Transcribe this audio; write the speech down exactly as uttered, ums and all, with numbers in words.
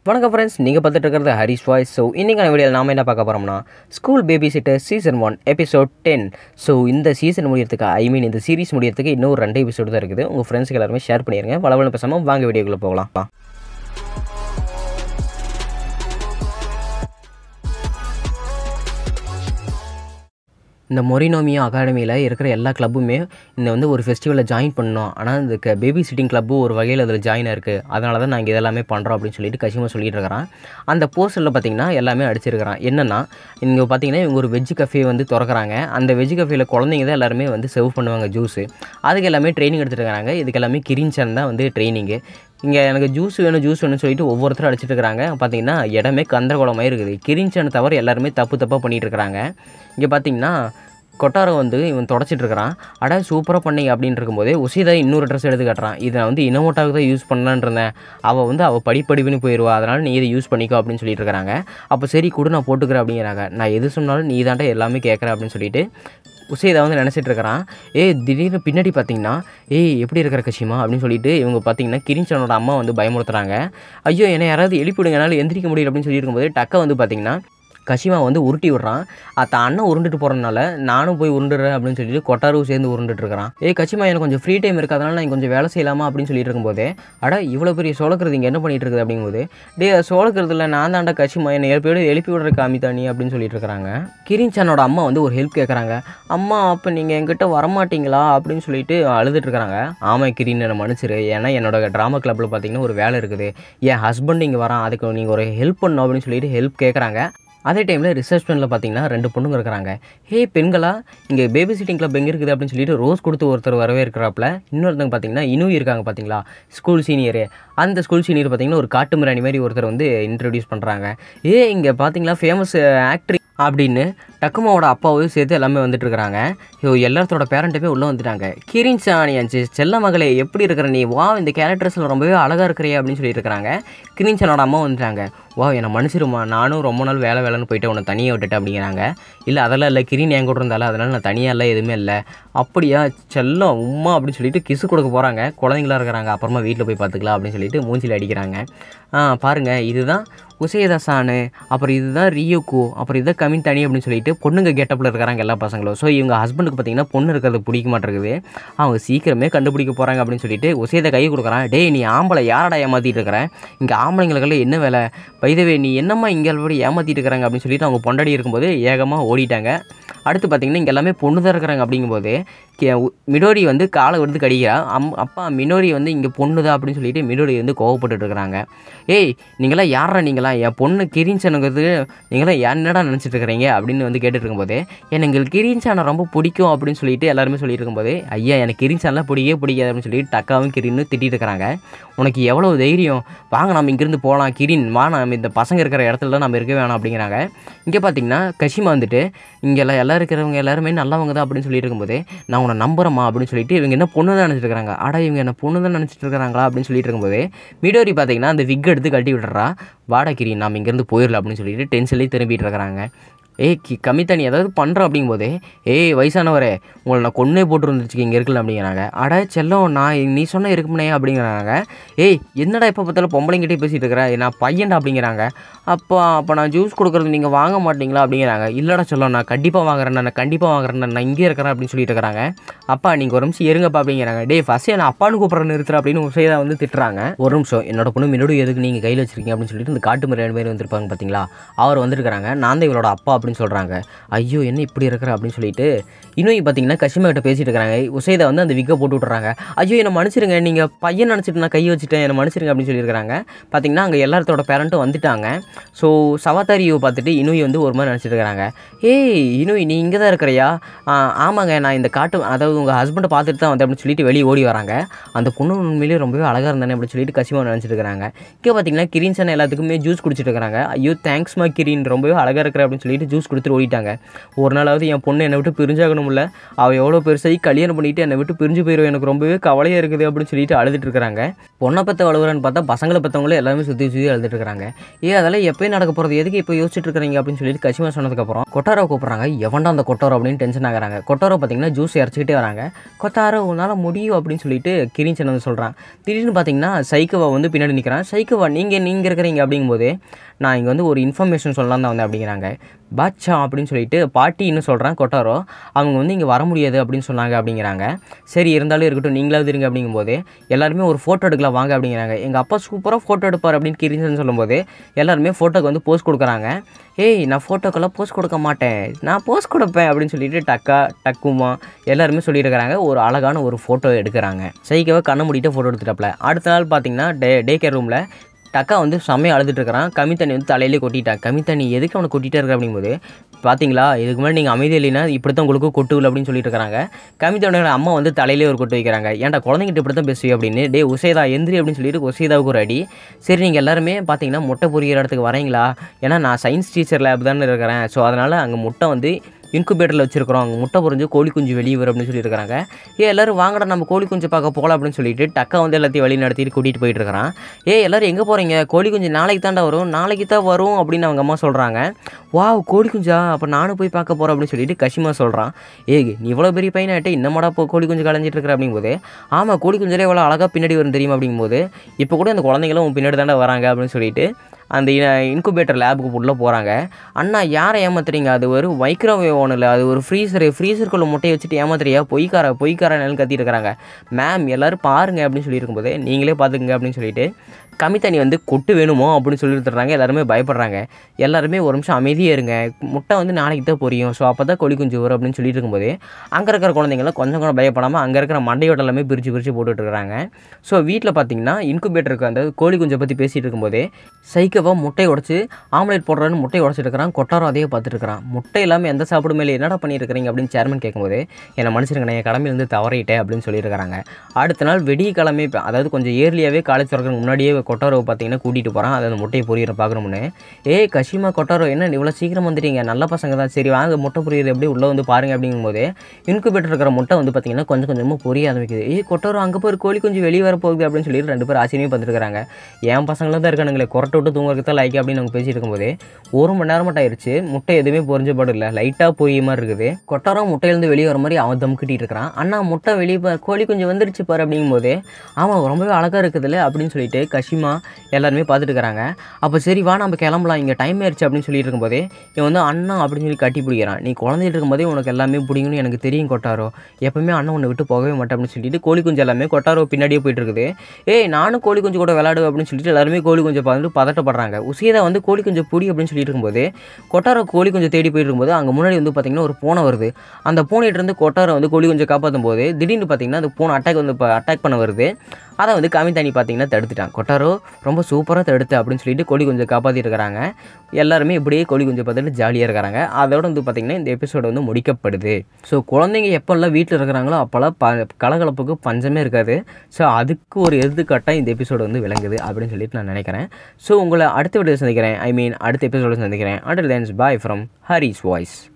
வணக்கம் ஃப்ரெண்ட்ஸ், நீங்கள் பார்த்துட்டு இருக்கிறது ஹரிஸ் வாய்ஸ். ஸோ இன்றைக்கான வீடியோவில் நாம் என்ன பார்க்க போகிறோம்னா school babysitter season one episode ten. So இந்த சீசன் முடியறதுக்கு ஐ மீன் இந்த சீரிஸ் முடியறதுக்கு இன்னும் ரெண்டு எபிசோடு தான் இருக்குது. உங்கள் ஃப்ரெண்ட்ஸ்க்கு எல்லாருமே ஷேர் பண்ணிடுங்க. வளவள பேசாமல் வாங்க வீடியோக்குள்ளே போகலாம். இந்த மொரினோமியோ அகாடமியில் இருக்கிற எல்லா கிளப்புமே இந்த வந்து ஒரு ஃபெஸ்டிவலில் ஜாயின் பண்ணணும். ஆனால் இந்த க பேபி சிட்டிங் கிளப்பு ஒரு வகையில் அதில் ஜாயின் இருக்குது. அதனால தான் நாங்கள் இதெல்லாமே பண்ணுறோம் அப்படின்னு சொல்லிட்டு கசிமா சொல்லிட்டு இருக்கிறான். அந்த போஸ்டரில் பார்த்திங்கன்னா எல்லாமே அடிச்சிருக்கிறான். என்னென்னா இங்கே பார்த்திங்கன்னா இவங்க ஒரு வெஜ் கஃபே வந்து திறக்கிறாங்க. அந்த வெஜ் கஃபேயில் குழந்தைங்க தான் எல்லாருமே வந்து சர்வ் பண்ணுவாங்க ஜூஸு. அதுக்கு எல்லாமே ட்ரைனிங் எடுத்துகிட்டு இருக்கிறாங்க. இதுக்கு எல்லாமே கிரின்சன் தான் வந்து ட்ரைனிங்கு. இங்கே எனக்கு ஜூஸ் வேணும் ஜூஸ் வேணும்னு சொல்லிட்டு ஒவ்வொருத்தரும் அடிச்சிட்டு இருக்கிறாங்க. பார்த்திங்கன்னா இடமே கந்தரகோலமாக இருக்குது. கிரின்சனை தவிர எல்லாருமே தப்பு தப்பாக பண்ணிகிட்டு இருக்கிறாங்க. இங்கே பார்த்திங்கன்னா கொட்டாரை வந்து இவன் தொடச்சிட்ருக்கிறான். அட சூப்பராக பண்ணிங்க அப்படின்னு இருக்கும்போதே உசிதா இன்னொரு ட்ரெஸ் எடுத்து காட்டுறான். இதை நான் வந்து இனோமோட்டாவுக்கு தான் யூஸ் பண்ணலான் இருந்தேன். அவள் வந்து அவள் படிப்படிப்புன்னு போயிடுவா, அதனால் நீ இதை யூஸ் பண்ணிக்கோ அப்படின்னு சொல்லிட்டு இருக்கிறாங்க. அப்போ சரி கூட நான் போட்டுக்கிறேன் அப்படிங்கிறாங்க. நான் எது சொன்னாலும் நீ தான்ட்ட எல்லாமே கேட்குறேன் அப்படின்னு சொல்லிட்டு உசேதா வந்து நினச்சிட்டு இருக்கிறான். ஏய் திடீர்னு பின்னாடி பார்த்தீங்கன்னா ஏய் எப்படி இருக்கிற கஷிமா அப்படின்னு சொல்லிட்டு இவங்க பார்த்தீங்கன்னா கிரின்சனோட அம்மா வந்து பயமுறுத்துறாங்க. ஐயோ என்னை யாராவது எழுப்பிவிடுங்க, என்னால் எந்திரிக்க முடியல அப்படின்னு சொல்லியிருக்கும்போது டக்கை வந்து பார்த்திங்கன்னா கஷிமா வந்து உருட்டி விட்றான். தான் அண்ணன் உருண்டுட்டு போகிறதுனால நானும் போய் உருண்டுறேன் அப்படின்னு சொல்லிட்டு கொட்டாரும் சேர்ந்து உருண்டுட்டு இருக்கிறான். ஏ கஷிமா எனக்கு கொஞ்சம் ஃப்ரீ டைம் இருக்குது, அதனால் நான் கொஞ்சம் வேலை செய்யலாமா அப்படின்னு சொல்லிட்டு இருக்கும்போதே அட இவ்வளோ பெரிய சோளக்கிறது இங்கே என்ன பண்ணிட்டு இருக்குது அப்படிங்கும்போது டே சோளக்கிறதுல நான் தாண்டா கஷிமா என்னை எழுப்பி எழுப்பி விடுற காமித்தானி அப்படின்னு சொல்லிட்டு இருக்கிறாங்க. கிரின்சனோட அம்மா வந்து ஒரு ஹெல்ப் கேட்குறாங்க. அம்மா அப்போ நீங்கள் என்கிட்ட வரமாட்டிங்களா அப்படின்னு சொல்லிட்டு அழுதுட்டு இருக்கிறாங்க. ஆமாம் கிரின் என்னை மன்னிச்சிரு, ஏன்னா என்னோட ட்ராமா கிளப்பில் பார்த்தீங்கன்னா ஒரு வேலை இருக்குது, என் ஹஸ்பண்ட் இங்கே வரான், அதுக்கு நீங்கள் ஒரு ஹெல்ப் பண்ணணும் அப்படின்னு சொல்லிட்டு ஹெல்ப் கேட்குறாங்க. அதே டைமில் ரிசப்ஷனில் பார்த்தீங்கன்னா ரெண்டு பொண்ணுங்க இருக்கிறாங்க. ஹே பெண்களா, இங்கே பேபி சிட்டிங் கிளப் எங்கே இருக்குது அப்படின்னு சொல்லிட்டு ரோஸ் கொடுத்து ஒருத்தர் வரவே இருக்கிறாப்புல. இன்னொருத்தங்க பார்த்தீங்கன்னா இன்னும் இருக்காங்க பார்த்தீங்களா ஸ்கூல் சீனியரு. அந்த ஸ்கூல் சீனியர் பார்த்தீங்கன்னா ஒரு காட்டு மிராணி மாதிரி ஒருத்தர் வந்து இன்ட்ரடியூஸ் பண்ணுறாங்க. ஏ இங்கே பார்த்தீங்களா ஃபேமஸ் ஆக்ட்ரி அப்படின்னு டக்குமாவோட அப்பாவும் சேர்த்து எல்லாமே வந்துட்டு இருக்கிறாங்க. யோ எல்லாத்தோட பேரண்ட்டுமே உள்ளே வந்துட்டாங்க. கிரின்சான் என் செல்ல மகளே எப்படி இருக்கிற நீ, வா இந்த கேரக்டர்ஸில் ரொம்பவே அழகாக இருக்கிறியே அப்படின்னு சொல்லிட்டு இருக்கிறாங்க. கிரின்சனோட அம்மா வந்துட்டாங்க. வா என்னை மன்னிச்சிருமா, நானும் ரொம்ப நாள் வேலை வேலைன்னு போயிட்டு உன்னை தனியாக விட்டுட்டேன் அப்படிங்கிறாங்க. இல்லை அதெல்லாம் இல்லை, கிரின் என் கூட இருந்தாலும் அதனால் நான் தனியாக இல்லை எதுவுமே இல்லை. அப்படியா செல்லம் உம்மா அப்படின்னு சொல்லிட்டு கிசு கொடுக்க போகிறாங்க. குழந்தைங்களா இருக்கிறாங்க, அப்புறமா வீட்டில் போய் பார்த்துக்கலாம் அப்படின்னு சொல்லிட்டு மூஞ்சில் அடிக்கிறாங்க. ஆ பாருங்கள் இதுதான் உசேதா சானு, அப்புறம் இதுதான் ரியோக்கு, அப்புறம் இதுதான் கமின் தனி அப்படின்னு சொல்லிட்டு பொண்ணுங்க கெட்டப்பில் இருக்கிறாங்க எல்லா பசங்களும். ஸோ இவங்க ஹஸ்பண்டுக்கு பார்த்தீங்கன்னா பொண்ணு இருக்கிறது பிடிக்க மாட்டேங்குது. அவங்க சீக்கிரமே கண்டுபிடிக்க போகிறாங்க அப்படின்னு சொல்லிட்டு உசேதா கை கொடுக்குறான். டே நீ ஆம்பளை யாரடா ஏமாற்றிட்டு இருக்கிறேன், இங்கே ஆம்பளைங்களுக்கெல்லாம் என்ன வேலை, பைதவே நீ என்னம்மா இங்கே அப்படி ஏமாற்றிட்டு இருக்கிறாங்க அப்படின்னு சொல்லிட்டு அவங்க பொண்டாடி இருக்கும்போது ஏகமாக ஓடிட்டாங்க. அடுத்து பார்த்திங்கன்னா இங்கே எல்லாமே பொண்ணு தான் இருக்கிறாங்க. அப்படிங்கும்போது மினோரி வந்து காலை வந்து கடிக்கிறா. அம் அப்பா மினோரி வந்து இங்கே பொண்ணு தான் அப்படின்னு சொல்லிட்டு மினோரி வந்து கோவப்பட்டு இருக்கிறாங்க. ஏய் நீங்களாம் யாரா, நீங்களாம் என் பொண்ணு கிரின்சனுங்கிறது நீங்களாம் என்னடா நினச்சிட்டு இருக்கிறீங்க அப்படின்னு வந்து கேட்டுட்டு இருக்கும்போது எனக்கு கிரின்சானை ரொம்ப பிடிக்கும் அப்படின்னு சொல்லிட்டு எல்லாருமே சொல்லிட்டு இருக்கும்போது ஐயா எனக்கு கிரின்சான்லாம் பிடிக்கவே பிடிக்காது அப்படின்னு சொல்லிட்டு டக்காவும் கிரின்னு திட்டிட்டு இருக்கிறாங்க. உனக்கு எவ்வளோ தைரியம், வாங்க நம்ம இங்கேருந்து போகலாம் கிரின், வா நம்ம இந்த பசங்க இருக்கிற இடத்துல நம்ம இருக்க வேணாம் அப்படிங்கிறாங்க. இங்கே பார்த்தீங்கன்னா கஷிமா வந்துட்டு இங்கே எல்லாம் எல்லாம் இருக்கிறவங்க எல்லாருமே நல்லவங்க தான் அப்படின்னு சொல்லிட்டு இருக்கும்போது நான் உன்னை நம்புறமா அப்படின்னு சொல்லிட்டு இவங்க என்ன பொண்ணு தான் நினச்சிட்டு இருக்கிறாங்க. ஆடா இவங்க என்ன பொண்ணு தான் நினச்சிட்டு இருக்கிறாங்களா அப்படின்னு சொல்லிட்டு இருக்கும்போது மிடோரி பார்த்தீங்கன்னா அந்த விக் எடுத்து கட்டி விட்டுறா. வாடா கிரி நாம் இங்கேருந்து போயிடலாம் அப்படின்னு சொல்லிட்டு டென்ஷன்லேயே திரும்பிட்டு இருக்கிறாங்க. ஏய் கி கமித்தனி ஏதாவது பண்ணுற அப்படிங்கும்போதே ஏய் வயசானவரே உங்களை நான் கொன்னே போட்டு வந்துருச்சு இங்கே இருக்கல அப்படிங்கிறாங்க. அட செல்லம் நான் நீ சொன்ன இருக்குமுனே அப்படிங்கிறாங்க. ஏய் என்னடா எப்போ பார்த்தாலும் பொம்பளைங்கிட்டே பேசிகிட்டு இருக்கிறேன், நான் பையன்டா அப்படிங்கிறாங்க. அப்போ அப்போ நான் ஜூஸ் கொடுக்குறது நீங்கள் வாங்க மாட்டிங்களா அப்படிங்கிறாங்க. இல்லைடா செல்லம் நான் கண்டிப்பாக வாங்குறேன், நான் கண்டிப்பாக வாங்குறேன், நான் இங்கே இருக்கிறேன் அப்படின்னு சொல்லிட்டு இருக்கிறாங்க. அப்பா நீங்கள் ஒரு நிமிஷம் இருங்கப்பா அப்படிங்கிறாங்க. டே ஃபஸ்ட்டு நான் அப்பான்னு கூப்பிட்ற நிறுத்துற அப்படின்னு உசேதா வந்து திட்டுறாங்க. ஒரு நிமிஷம் என்னோட பொண்ணு மினோடு எதுக்கு நீங்கள் கையில் வச்சிருக்கீங்க அப்படின்னு சொல்லிட்டு இந்த காட்டு மாதிரி ரெண்டு பேர் வந்துருப்பாங்க பார்த்தீங்களா, அவர் வந்துருக்கிறாங்க. நான் தான் இவளோட அப்பா அப்படின்னு சொல்கிறாங்க. ஐயோ என்ன இப்படி இருக்கிற அப்படின்னு சொல்லிட்டு இன்னும் பார்த்தீங்கன்னா கஷிமா கிட்ட பேசிட்டு இருக்கிறாங்க. உசேதா வந்து அந்த விக்கை போட்டு விட்டுறாங்க. ஐயோ என்னை மன்னிச்சிருங்க, நீங்கள் பையன் நினச்சிட்டு நான் கை வச்சுட்டேன், என்னை மன்னிச்சிருங்க அப்படின்னு சொல்லியிருக்கிறாங்க. பார்த்தீங்கன்னா அங்கே எல்லாத்தோட பேரண்ட்டும் வந்துட்டாங்க. ஸோ சவாத்தாரியை பார்த்துட்டு இனுய் வந்து ஒரு மாதிரி நினச்சிட்டு இருக்கிறாங்க. ஏய் இனுய் நீ இங்கே தான் இருக்கிறியா, ஆமாங்க நான் இந்த காட்டு அதாவது உங்கள் ஹஸ்பண்டை பார்த்துட்டு தான் வந்தேன் அப்படின்னு சொல்லிட்டு வெளியே ஓடி வராங்க. அந்த பொண்ணு உண்மையிலேயே ரொம்பவே அழகாக இருந்தானே அப்படின்னு சொல்லிட்டு கஷிமா நினச்சிட்டு இருக்கிறாங்க. இங்கே பார்த்தீங்கன்னா கிரின்சன் எல்லாத்துக்குமே ஜூஸ் குடிச்சிட்டு இருக்கிறாங்க. ஐயோ தேங்க்ஸ்மா கிரின் ரொம்பவே அழகாக இருக்கிற அப்படின்னு சொல்லிட்டு ஜூஸ் கொடுத்துட்டு ஓடிட்டாங்க. ஒரு நாளாவது என் பொண்ணு என்னை விட்டு பிரிஞ்சாகணும்ல, அவள் எவ்வளோ பெருசாகி கல்யாணம் பண்ணிவிட்டு என்னை விட்டு பிரிஞ்சு போயிடும், எனக்கு ரொம்பவே கவலையாக இருக்குது அப்படின்னு சொல்லிட்டு அழுதுட்டு இருக்கிறாங்க. பொண்ணை பற்ற வளவுறான்னு பார்த்தா பசங்களை பற்றவங்களும் எல்லாருமே சுற்றி சுற்றி அழுதுட்டு இருக்கிறாங்க. ஏ அதெல்லாம் எப்போயும் நடக்க போகிறது, எதுக்கு இப்போ யோசிச்சுட்டு இருக்கிறீங்க அப்படின்னு சொல்லிட்டு கஷிமா சொன்னதுக்கப்புறம் கொட்டாரோ கூப்பிட்றாங்க. எவன்டா அந்த கொட்டாரோ அப்படின்னு டென்ஷன் ஆகிறாங்க. கொட்டாரோ பார்த்தீங்கன்னா ஜூஸ் இறச்சிக்கிட்டே வராங்க. கொட்டாரோ உன்னால் முடியும் அப்படின்னு சொல்லிட்டு கிரீன்சன் வந்து சொல்கிறான். திடீர்னு பார்த்தீங்கன்னா சைக்கோவா வந்து பின்னாடி நிற்கிறான். சைக்கோவா நீங்கள் நீங்கள் இருக்கிறீங்க அப்படிங்கும்போது நான் இங்கே வந்து ஒரு இன்ஃபர்மேஷன் சொல்லலாம் தான் வந்தேன் அப்படிங்கிறாங்க. பாட்சா அப்படின்னு சொல்லிட்டு பாட்டின்னு சொல்கிறேன் கொட்டாரோ. அவங்க வந்து இங்கே வர முடியாது அப்படின்னு சொன்னாங்க அப்படிங்கிறாங்க. சரி இருந்தாலும் இருக்கட்டும், நீங்களாவது இருங்க அப்படிங்கும்போது எல்லாருமே ஒரு ஃபோட்டோ எடுக்கலாம் வாங்க அப்படிங்கிறாங்க. எங்கள் அப்பா சூப்பராக ஃபோட்டோ எடுப்பார் அப்படின்னு கிரீன்சன் சொல்லும்போது எல்லாருமே ஃபோட்டோக்கு வந்து போஸ்ட் கொடுக்குறாங்க. ஏய் நான் ஃபோட்டோக்கெல்லாம் போஸ்ட் கொடுக்க மாட்டேன், நான் போஸ்ட் கொடுப்பேன் அப்படின்னு சொல்லிட்டு டக்கா டக்குமா எல்லாருமே சொல்லியிருக்கிறாங்க. ஒரு அழகான ஒரு ஃபோட்டோ எடுக்கிறாங்க. சைக்கோவை கண்ணை மூடிட்டு ஃபோட்டோ எடுத்துட்டாப்ல. அடுத்த நாள் பார்த்தீங்கன்னா டே டே கேர் ரூமில் டக்கா வந்து செம்மையாக அழுதுட்டு இருக்கிறான். கமித்தண்ணி வந்து தலையிலே கொட்டிட்டான். கமித்தண்ணி எதுக்கு அவனை கொட்டிகிட்டே இருக்க அப்படிங்கும்போது பார்த்தீங்களா இதுக்கு முன்னாடி நீங்கள் அமைதி இல்லைன்னா இப்படி தான் உங்களுக்கு கொட்டுவில் அப்படின்னு சொல்லிட்டு இருக்கிறாங்க. கமித்தோட அம்மா வந்து தலையிலே ஒரு கொட்டு வைக்கிறாங்க. ஏன்டா குழந்தைங்கிட்ட இப்படி தான் பேசுவீங்க அப்படின்னு. டே உசேதா எந்திரி அப்படின்னு சொல்லிட்டு உசேதாவுக்கு ஒரு அடி. சரி நீங்கள் எல்லாருமே பார்த்தீங்கன்னா முட்டை பொரியிற இடத்துக்கு வரீங்களா, ஏன்னா நான் சயின்ஸ் டீச்சர் லேப் தானே இருக்கிறேன், ஸோ அதனால் அங்கே முட்டை வந்து இன்குபேட்டரில் வச்சிருக்கிறோம், அங்கே முட்டை பொறிஞ்சு கோழி குஞ்சு வெளியே வரும் அப்படின்னு சொல்லியிருக்காங்க. ஏ எல்லோரும் வாங்கடா நம்ம கோழி குஞ்சு பார்க்க போகலாம் அப்படின்னு சொல்லிட்டு டக்கா வந்து எல்லாத்தையும் வழி நடத்திட்டு கூட்டிகிட்டு போயிட்டு இருக்கிறான். ஏ எல்லோரும் எங்கே போகிறீங்க, கோழி குஞ்சு நாளைக்கு தாண்டா வரும், நாளைக்கு தான் வரும் அப்படின்னு அவங்க அம்மா சொல்கிறாங்க. வாவ் கோழி குஞ்சா, அப்போ நானும் போய் பார்க்க போகிறேன் அப்படின்னு சொல்லிட்டு கஷிமா சொல்கிறான். ஏ நீ இவ்வளோ பெரிய பையனாகிட்டே இன்னமாடா இப்போ கோழி குஞ்சு கலைஞ்சிட்டு இருக்கிற அப்படிங்கும்போது ஆமாம் கோழி குஞ்சிலே எவ்வளோ அழகாக பின்னாடி வரும் தெரியுமா அப்படிங்கும்போது இப்போ கூட அந்த குழந்தைங்களும் பின்னாடி தாண்டா வராங்க அப்படின்னு சொல்லிட்டு அந்த இன்குபேட்டர் லேபுக்கு உள்ளே போகிறாங்க. அண்ணா யாரை ஏமாத்துறீங்க, அது ஒரு மைக்ரோவேவ் ஒன்றும் இல்லை, அது ஒரு ஃப்ரீசரு, ஃப்ரீசருக்குள்ளே முட்டையை வச்சுட்டு ஏமாத்துறியா, பொய்க்கார பொய்க்கார நெல் கத்திட்டு இருக்கிறாங்க. மேம் எல்லோரும் பாருங்கள் அப்படின்னு சொல்லியிருக்கும்போது நீங்களே பார்த்துக்குங்க அப்படின்னு சொல்லிட்டு கமித்தண்ணி வந்து கொட்டு வேணுமோ அப்படின்னு சொல்லிட்டு தர்றாங்க. எல்லாருமே பயப்படுறாங்க. எல்லாருமே ஒரு நிமிஷம் அமைதியாக இருங்க, முட்டை வந்து நாளைக்கு தான் பொரியும், ஸோ அப்போ தான் கோழி குஞ்சு வரும் அப்படின்னு சொல்லிட்டு இருக்கும்போது அங்கே இருக்கிற குழந்தைங்களாம் கொஞ்சம் கூட பயப்படாமல் அங்கே இருக்கிற மண்டையோட எல்லாமே பிரித்து பிரித்து போட்டுட்டு இருக்கிறாங்க. ஸோ வீட்டில் பார்த்தீங்கன்னா இன்குபேட்டருக்கு அந்த கோழி குஞ்சை பற்றி பேசிகிட்டு இருக்கும்போதே சைக்கோவா முட்டையை உடச்சி ஆம்லேட் போடுறான்னு முட்டையை உடச்சிட்டு இருக்கிறான். கொட்டாரோ அதையே பார்த்துட்டு இருக்கிறான். முட்டை இல்லாமல் எந்த சாப்பிடும் மேலே என்னடா பண்ணியிருக்கிறீங்க அப்படின்னு சேர்மன் கேட்கும்போது என்னை மனுஷருங்க நான் என் கடமையிலேருந்து தவறிட்டேன் அப்படின்னு சொல்லியிருக்கிறாங்க. அடுத்த நாள் வெடிய கிழமை, அதாவது கொஞ்சம் ஏர்லியாகவே காலேஜ் திறக்கிறதுக்கு முன்னாடியே கொட்டாரோ பார்த்தீங்கன்னா கூட்டிகிட்டு போகிறான். அதை அந்த முட்டையை பொரியிற பார்க்கணும்னு. ஏ கஷிமா கொட்டாரோ என்ன இவ்வளோ சீக்கிரம் வந்துட்டீங்க, நல்ல பசங்க தான், சரி வாங்க முட்டை பொரியிறது எப்படி உள்ளே வந்து பாருங்க அப்படிங்கும்போது இன்குபேட்டர் இருக்கிற முட்டை வந்து பார்த்தீங்கன்னா கொஞ்சம் கொஞ்சமாக பொரிய ஆரம்பிக்குது. ஏ கொட்டாரோ அங்கே போய் கோழி கொஞ்சம் வெளியே வர போகுது அப்படின்னு சொல்லிட்டு ரெண்டு பேரும் ஆச்சரியமே பார்த்துருக்காங்க. என் பசங்களும் தான் இருக்கானுங்களே கொரட்டை விட்டு தூங்குறதுக்கு தான் லைக் அப்படின்னு அவங்க பேசிட்டு இருக்கும்போது ஒரு மணி நேரம் மட்டும் ஆயிடுச்சு. முட்டை எதுவுமே பொரிஞ்ச பாடு இல்லை, லைட்டாக பொரிய மாதிரி இருக்குது. கொட்டாரோ முட்டையிலேருந்து வெளியே வர மாதிரி அவன் தம் கட்டிட்டு இருக்கிறான். அண்ணா முட்டை வெளியே கோழி கொஞ்சம் வந்துருச்சு பாரு அப்படிங்கும்போது ஆமாம் ரொம்பவே அழகாக இருக்குதுல்ல அப்படின்னு சொல்லிட்டு கஷிமா எல்லாருமே பார்த்துட்டு இருக்கிறாங்க. அப்போ சரி வா நம்ம கிளம்பலாம், இங்கே டைம் ஆயிடுச்சு அப்படின்னு சொல்லிட்டு இருக்கும்போதே இவன் வந்து அண்ணா அப்படின்னு சொல்லி கட்டி பிடிக்கிறான். நீ குழந்தைட்டு இருக்கும்போதே உனக்கு எல்லாமே பிடிக்கும்னு எனக்கு தெரியும் கொட்டாரோ, எப்பவுமே அண்ணன் உன்னை விட்டு போகவே மாட்டேன் அப்படின்னு சொல்லிட்டு கோழி குஞ்சு எல்லாமே கொட்டாரோ பின்னாடியே போயிட்டு இருக்குது. ஏய் நானும் கோழி குஞ்சு கூட விளையாடுவேன் அப்படின்னு சொல்லிட்டு எல்லாருமே கோழி குஞ்சை பார்த்துட்டு பதட்டப்படுறாங்க. உசேதா வந்து கோழி கொஞ்சம் புடி அப்படின்னு சொல்லிட்டு இருக்கும்போது கொட்டாரோ கோழி கொஞ்சம் தேடி போயிட்டு இருக்கும்போது அங்கே முன்னாடி வந்து பார்த்தீங்கன்னா ஒரு பூனை வருது. அந்த பூனையிட்ட இருந்து கொட்டாரோ வந்து கோழி கொஞ்சம் காப்பாற்றும் போது திடீர்னு பார்த்தீங்கன்னா அந்த பூனை அட்டாக் வந்து அட்டாக் பண்ண வருது. அதை வந்து கமித்தண்ணி பார்த்தீங்கன்னா தடுத்துட்டான். கொட்டாரோ ரொம்ப சூப்பராக தடுத்து அப்படின்னு சொல்லிட்டு கோழி கொஞ்சம் காப்பாற்றிட்டு இருக்கிறாங்க. எல்லாருமே இப்படியே கோழி கொஞ்சம் பார்த்துட்டு ஜாலியாக இருக்கிறாங்க. அதோட வந்து பார்த்திங்கன்னா இந்த எபிசோடு வந்து முடிக்கப்படுது. ஸோ குழந்தைங்க எப்போல்லாம் வீட்டில் இருக்கிறாங்களோ அப்போல்லாம் ப கலகலப்புக்கு பஞ்சமே இருக்காது. ஸோ அதுக்கு ஒரு எடுத்துக்காட்டாக இந்த எபிசோடு வந்து விளங்குது அப்படின்னு சொல்லிட்டு நான் நினைக்கிறேன். ஸோ உங்களை அடுத்த வீடியோ சந்திக்கிறேன், ஐ மீன் அடுத்த எபிசோடு சந்திக்கிறேன். Until then bye from Haris voice.